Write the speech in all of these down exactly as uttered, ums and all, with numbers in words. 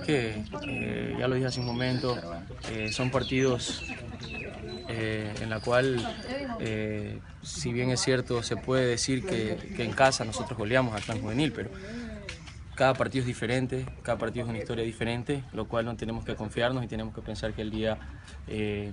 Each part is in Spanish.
que, eh, ya lo dije hace un momento, eh, son partidos eh, en la cual, eh, si bien es cierto, se puede decir que, que en casa nosotros goleamos al Clan Juvenil, pero cada partido es diferente, cada partido es una historia diferente, lo cual no tenemos que confiarnos y tenemos que pensar que el día, eh,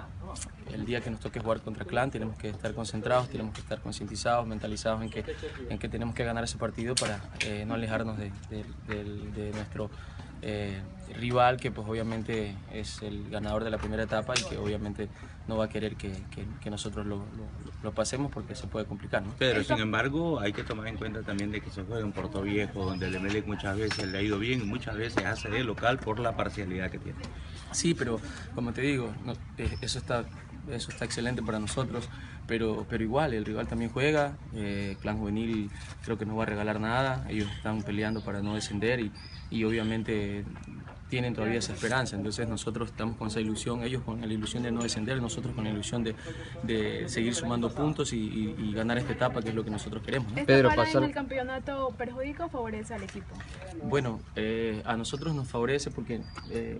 el día que nos toque jugar contra Clan tenemos que estar concentrados, tenemos que estar concientizados, mentalizados en que, en que tenemos que ganar ese partido para eh, no alejarnos de, de, de, de nuestro eh, rival, que pues obviamente es el ganador de la primera etapa y que obviamente no va a querer que, que, que nosotros lo, lo, lo pasemos porque se puede complicar, ¿no? Pedro, sin embargo, hay que tomar en cuenta también de que se juega en Puerto Viejo, donde el Emelec muchas veces le ha ido bien y muchas veces hace de local por la parcialidad que tiene. Sí, pero como te digo, no, eso está, eso está excelente para nosotros, pero, pero igual, el rival también juega, eh, Clan Juvenil creo que no va a regalar nada, ellos están peleando para no descender y, y obviamente tienen todavía esa esperanza, entonces nosotros estamos con esa ilusión, ellos con la ilusión de no descender, nosotros con la ilusión de, de seguir sumando puntos y, y, y ganar esta etapa, que es lo que nosotros queremos, ¿no? ¿Esta Pedro, para pasar... en el campeonato perjudica o favorece al equipo? Bueno, eh, a nosotros nos favorece porque eh,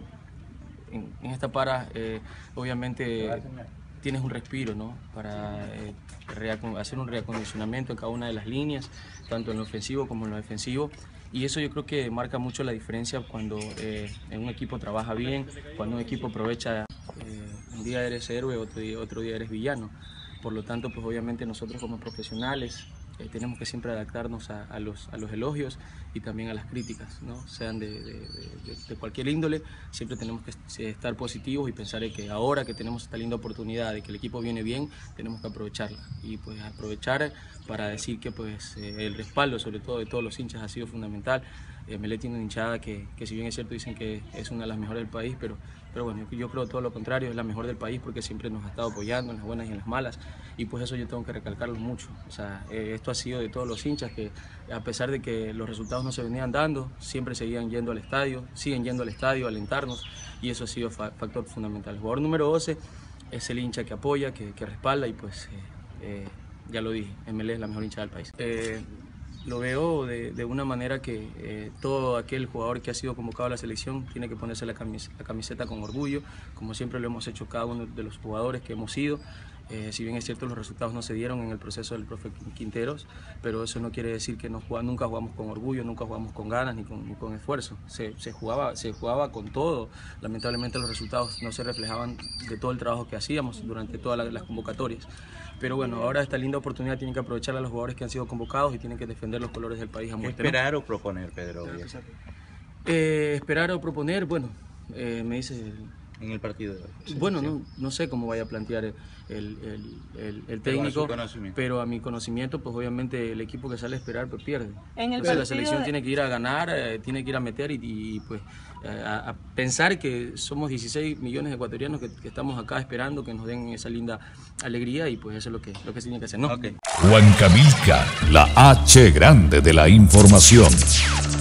en, en esta para eh, obviamente tienes un respiro, ¿no? Para eh, hacer un reacondicionamiento en cada una de las líneas, tanto en lo ofensivo como en lo defensivo. Y eso yo creo que marca mucho la diferencia cuando eh, en un equipo trabaja bien, cuando un equipo aprovecha, eh, un día eres héroe, otro día, otro día eres villano. Por lo tanto, pues obviamente nosotros como profesionales eh, tenemos que siempre adaptarnos a, a, los, a los elogios y también a las críticas, ¿no? Sean de, de, de, de cualquier índole, siempre tenemos que estar positivos y pensar en que ahora que tenemos esta linda oportunidad de que el equipo viene bien, tenemos que aprovecharla y pues aprovechar para decir que pues eh, el respaldo sobre todo de todos los hinchas ha sido fundamental. Eh, Emelec tiene una hinchada que, que si bien es cierto dicen que es una de las mejores del país, pero, pero bueno, yo, yo creo todo lo contrario, es la mejor del país porque siempre nos ha estado apoyando en las buenas y en las malas, y pues eso yo tengo que recalcarlo mucho. O sea, eh, esto ha sido de todos los hinchas que a pesar de que los resultados no se venían dando, siempre seguían yendo al estadio, siguen yendo al estadio a alentarnos, y eso ha sido fa factor fundamental. El jugador número doce es el hincha que apoya, que, que respalda, y pues eh, eh, ya lo dije, Emelec es la mejor hincha del país. Eh, Lo veo de, de una manera que eh, todo aquel jugador que ha sido convocado a la selección tiene que ponerse la camiseta, la camiseta con orgullo, como siempre lo hemos hecho cada uno de los jugadores que hemos ido. Eh, si bien es cierto los resultados no se dieron en el proceso del profe Quinteros, pero eso no quiere decir que no jugamos, nunca jugamos con orgullo, nunca jugamos con ganas ni con, ni con esfuerzo. Se, se, jugaba, se jugaba con todo. Lamentablemente los resultados no se reflejaban de todo el trabajo que hacíamos durante todas las, las convocatorias. Pero bueno, ahora esta linda oportunidad tienen que aprovechar a los jugadores que han sido convocados y tienen que defender los colores del país a muerte, ¿no? ¿Esperar o proponer, Pedro? Eh, esperar o proponer, bueno, eh, me dice... En el partido de hoy. Bueno, no, no sé cómo vaya a plantear el, el, el, el técnico, pero, pero a mi conocimiento, pues obviamente el equipo que sale a esperar pues pierde. En el Entonces la selección de... tiene que ir a ganar, eh, tiene que ir a meter y, y pues a, a pensar que somos dieciséis millones de ecuatorianos que, que estamos acá esperando que nos den esa linda alegría, y pues eso es lo que, lo que se tiene que hacer, ¿no? Okay. Huancavelica, la H grande de la información.